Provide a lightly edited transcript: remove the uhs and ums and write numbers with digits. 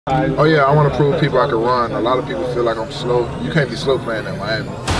Oh yeah, I want to prove people I can run. A lot of people feel like I'm slow. You can't be slow playing in Miami.